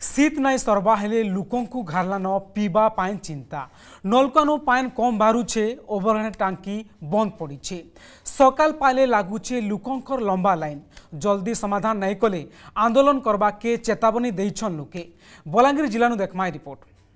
शीत नाई सरवा हेले लुकंकु घारलान पीवा पाइन चिंता नलकानु पाइन कम बारुछे ओवरहेड टांकी बंद पड़ीछे सकाल पाले लागुछे लुकंकर लंबा लाइन जल्दी समाधान नहीं कले आंदोलन करबा के चेतावनी देइछन लोके। बलांगीर जिलानु देखमाई रिपोर्ट।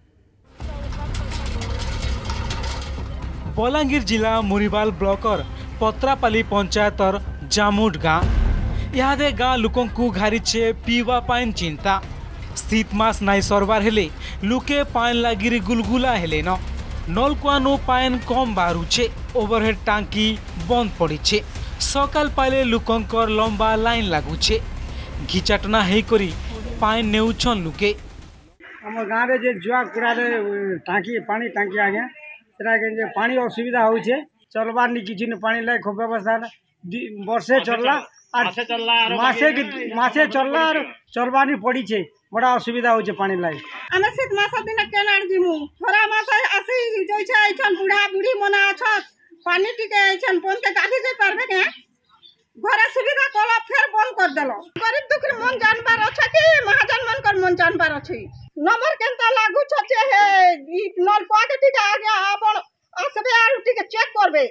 बलांगीर जिला मुरीबाल ब्लॉकर पत्रापाली पंचायतर जामुड गाँ इहादे गाँ लुकंकु घारीछे पीवा पाइन चिंता शीत मास नाई सरबार हेले लुके पाइन लागिरी गुलगुला हेले न नलकुआनु पाइन कम बारुछे ओवरहेड टांकी बंद पड़ीछे सकाल पाले लुकंकर लंबा लाइन लागुछे घिचाटना हेई करी पाइन नेउछन लुके। हम गाँव रे जे जुआ कुड़ा रे टांकी पानी टांकी आगे सेरा के जे पानी असुविधा होउछे चलबार नि किछि न पानी लायक व्यवस्था वर्षे चलला मासे चलला और चलबानी पड़ी छे बड़ा असुविधा होचे पानी लाई। आमे शीत मास दिन केनार जिमु थोड़ा मास आसी जोइ छै एछन बुढ़ा बुढ़ी मना छ पानी टिके एछन बंद के गाधी जे परबे के घरे सुविधा कोला फेर बंद कर देलो गरीब दुखी मन जानबार अछि कि महाजन मन कर मन जानबार अछि नंबर केनता लागू छचे हे ई नल पाके टिके आगे आपण आसबे आर टिके चेक करबे।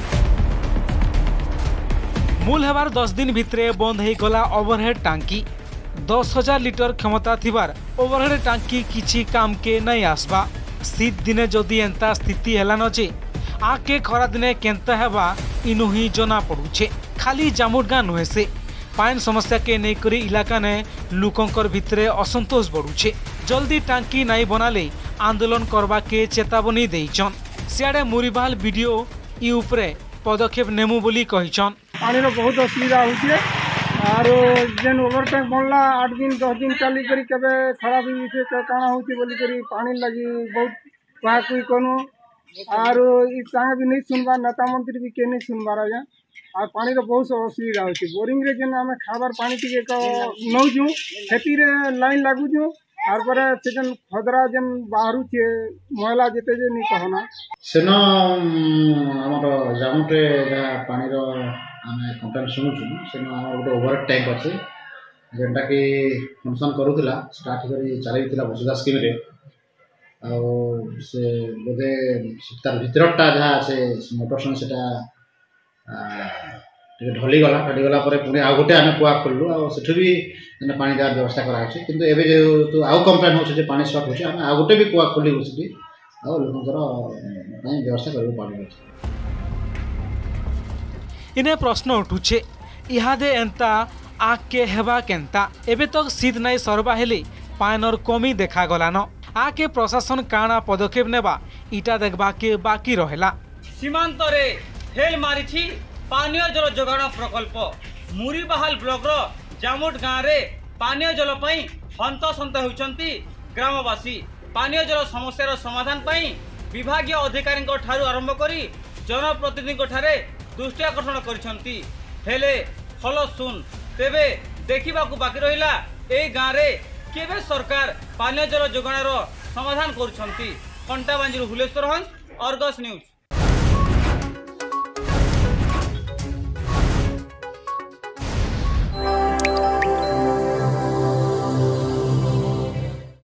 मूल हेबार 10 दिन भितरे बंद हो गला ओवरहेड टांकी 10,000 लिटर क्षमता थिबार ओवरहेड टांकी किछि काम के नहीं आसबा। शीत दिने जदि एंता स्थिति हेलान जे आके खरा दिने केंता हेबा इनु ही जना पड़ुछे। खाली जामुडगाँ नुहे से पाइन समस्या के नहीं करी इलाका ने लुकंकर भितरे असंतोष बढ़ुछे जल्दी टांकी नहीं बनाले आंदोलन करबा के चेतावनी देइछन। सियाडे मुरीबाल वीडियो ई उपरे पदक्षेप नेमु बोली कहिछन। पानी रो बहुत असुविधा होउछे और जेन ओवर टैंक बनला 8 दिन 10 दिन चली करी केबे खराब होई छै काना होउछे बोली करी पानी लगी बहुत कहा कोई कोनो और ई संग भी नहीं सुनबा नेता मंत्री भी के नहीं सुनबा राजा और पानी रो बहुत असुविधा होउछे बोरिंग रे जेन हमें खाबार पानी टिके नौ जू खेती रे लाइन लागू जू और पर सेजन खदरा जेन बाहरु छे मोहला जेते जे नहीं कहना सेनो हमर जामुटे पानी रो आमे कंप्लेंट सुनुछु सेनो हमर गोटे ओवरहेड टैंक अछि जेंटा कि फंक्शन करूतिला स्टार्ट करी चलाइतिला वसुधा स्कीम रे आ से बोधे तार भितरटा जहा से मोटर सन सेटा ढली गला पर पुणी आ गोटे आमे कुआ खोललु आ सेठु भी पानी देवार व्यवस्था करा अछि किंतु एबे जो आउ कंप्लेंट होछ जे पानी शॉर्ट होछ आमे आ गोटे भी कुआ खोली होछि आ लोकंकर पानी व्यवस्था करबो पानी अछि। इने प्रश्न उठुछे इहादे एंता आके हेबा केंता एबे तक शीत नाई सरबा हेले पाइनर कमी देखा गला न आके प्रशासन काना पदक्षेप नेबा इटा देखबा के बाकी रहेला। सीमांत रे फेल मारिछि पानीय जल जोगाण प्रकल्प मुरीबाहाल ब्लॉक रो जामुड गाँव रे पानीय जल पई हंतसंत होउछंती ग्रामवासी पानीय जल समस्या समाधान पई विभागीय अधिकारी ठारू आरंभ करी जनप्रतिनिधि ठारे दृष्टि आकर्षण करिसंती हेले फल सुन तेबे देखिबाकू बाकी रहिला ए गाँव रे केबे सरकार पानीय जल जोगाणर समाधान करुछंती। कंटाबांजीर हुलेश्वर हंस, अर्गस न्यूज।